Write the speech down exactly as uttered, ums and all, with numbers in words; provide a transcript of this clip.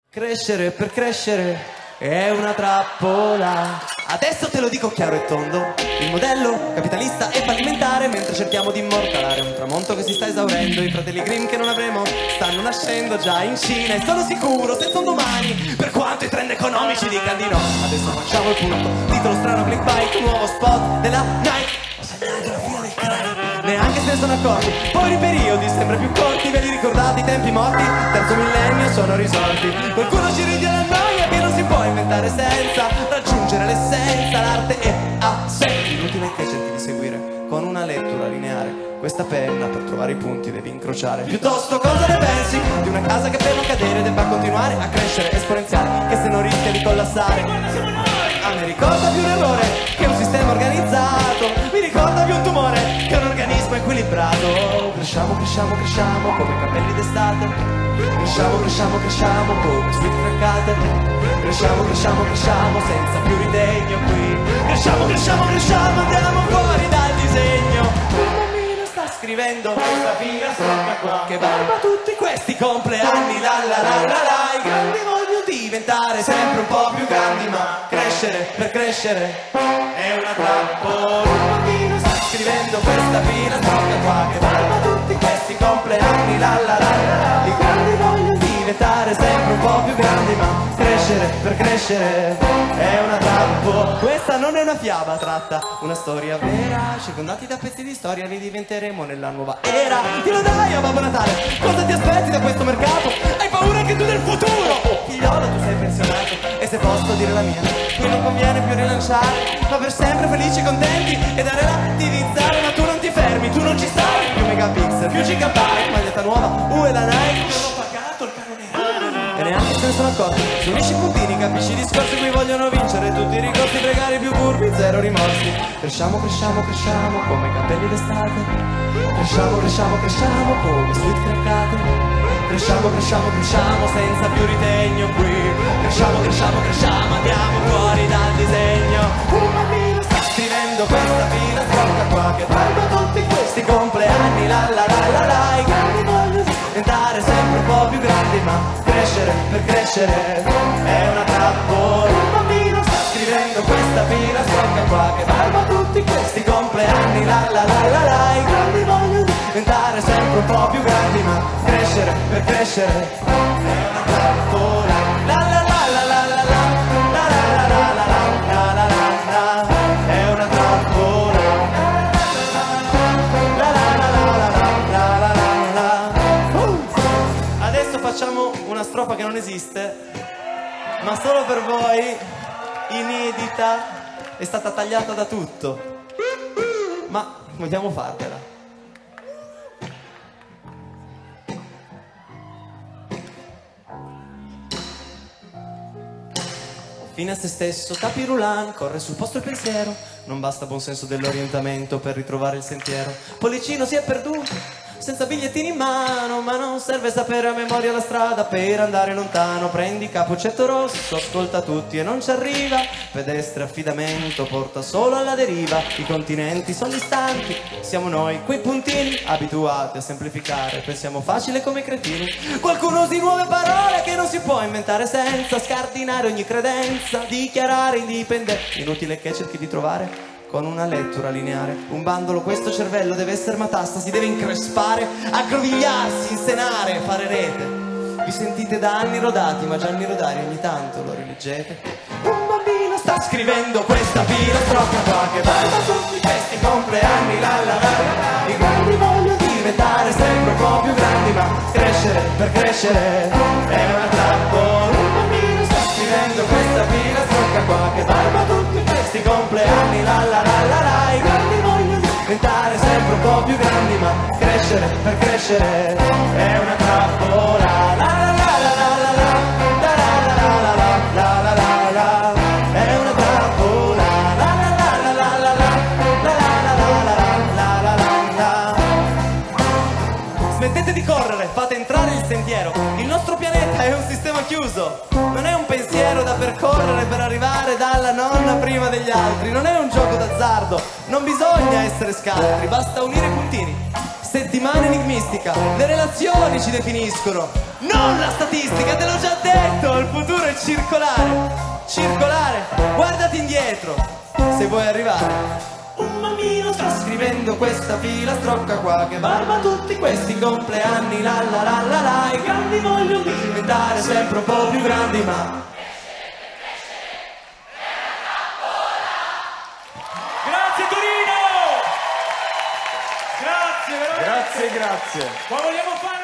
Crescere per crescere è una trappola. Adesso te lo dico chiaro e tondo: il modello capitalista è fallimentare, mentre cerchiamo di immortalare un tramonto che si sta esaurendo. I fratelli Grimm che non avremo stanno nascendo già in Cina, e sono sicuro se sono domani, per quanto i trend economici dicano di no. Adesso facciamo il punto, titolo strano clickbait, nuovo spot della Nike. Ho segnato la fine del crime, neanche se ne sono accorti. Poi i periodi sempre più corti, ve li ricordate i tempi morti? Terzo millennio sono risolti. Qualcuno ci ride alla noia che non si può inventare senza raggiungere l'essenza. L'arte è a sé, inutile che cerchi di seguire con una lettura lineare questa penna. Per trovare i punti devi incrociare. Piuttosto cosa ne pensi di una casa che per non cadere debba continuare a crescere esponenziale, che se non rischia di collassare? A me ricorda più un errore che un sistema organizzato, mi ricorda più un tumore che un organismo equilibrato. Cresciamo, cresciamo, cresciamo come capelli d'estate. Cresciamo, cresciamo, cresciamo come sweet fraccate. Cresciamo, cresciamo, cresciamo senza più ritegno qui. Cresciamo, cresciamo, cresciamo, andiamo fuori dal disegno. Un bambino sta scrivendo questa filastrocca qua che barba tutti questi compleanni. La la la la la. I grandi voglio diventare sempre un po' più grandi, ma crescere per crescere è una trappola. Un bambino sta scrivendo questa filastrocca qua che barba tutti questi compleanni. La la la la la. I grandi voglio diventare sempre un po' più grandi, ma crescere per crescere è una trappola. Questa non è una fiaba, tratta una storia vera. Circondati da pezzi di storia li diventeremo nella nuova era. Ti lo dai a Babbo Natale? Cosa ti aspetti da questo mercato? Hai paura anche tu del futuro? Figliolo, tu sei pensionato, e se posso dire la mia, qui non conviene più rilanciare, ma per sempre felici, contenti e da relativizzare. Ma tu non ti fermi, tu non ci stai. Più megapixel, più gigabyte, maglietta nuova, U e la Nike. Non ho pagato il canone e neanche se ne sono accorti. Se unisci i puntini capisci i discorsi, qui vogliono vincere tutti i ricorsi, pregare i più furbi, zero rimorsi. Cresciamo, cresciamo, cresciamo come i capelli d'estate. Cresciamo, cresciamo, cresciamo come sweet craccate. Cresciamo, cresciamo, cresciamo senza più ritegno qui. Cresciamo, cresciamo, cresciamo, andiamo fuori dal disegno. Un bambino sta scrivendo questa filastrocca qua che barba tutti questi compleanni. La la la la la. I grandi vogliono diventare sempre un po' più grandi, ma crescere per crescere è una trappola. Un bambino sta scrivendo questa filastrocca qua che barba tutti questi compleanni. La la la la la. I grandi vogliono diventare sempre un po' più grandi, ma crescere per crescere è una trappola. La la la la la la la. La la la la la la. La la la la. È una trappola. La la la la la la. La la la la. Uh. Adesso facciamo una strofa che non esiste, ma solo per voi, inedita, è stata tagliata da tutto, ma vogliamo farvela. Fine a se stesso, tapirulan, corre sul posto il pensiero. Non basta buon senso dell'orientamento per ritrovare il sentiero. Pollicino si è perduto, senza bigliettini in mano, ma non serve sapere a memoria la strada per andare lontano. Prendi cappuccetto rosso, ascolta tutti e non ci arriva. Pedestre affidamento, porta solo alla deriva. I continenti sono distanti, siamo noi quei puntini abituati a semplificare, pensiamo facile come cretini. Qualcuno usi nuove parole che non si può inventare senza scardinare ogni credenza, dichiarare indipendente. Inutile che cerchi di trovare con una lettura lineare un bandolo. Questo cervello deve essere matassa, si deve increspare, aggrovigliarsi, insenare, fare rete. Vi sentite da anni rodati, ma Gianni Rodari ogni tanto lo rileggete. Un bambino sta scrivendo questa filastrocca qua che barba tutti questi compleanni. La la la la. I grandi vogliono diventare sempre un po' più grandi, ma crescere per crescere è una trappola. Un bambino sta scrivendo questa filastrocca qua che barba tutti questi compleanni. La la la la la. I grandi vogliono diventare sempre un po' più grandi, ma crescere per crescere è una trappola. La la la la la la la. La la la la la la la la la. È una trappola. La la la la la la la. La la la la la la la la. Smettete di correre, fate entrare il sentiero. Il nostro pianeta è un sistema chiuso, non è un pensiero da percorrere per arrivare dalla nonna prima degli altri. Non è un gioco d'azzardo, non bisogna essere scaltri, basta unire i puntini. Settimana enigmistica, le relazioni ci definiscono, non la statistica, te l'ho già detto. Il circolare, circolare, guardati indietro se vuoi arrivare. Un bambino sta scrivendo questa filastrocca qua che barba tutti questi compleanni, la la la la la. I grandi vogliono diventare sempre un po' più grandi, ma Grazie Torino! Grazie, veramente. Grazie, grazie. Ma vogliamo fare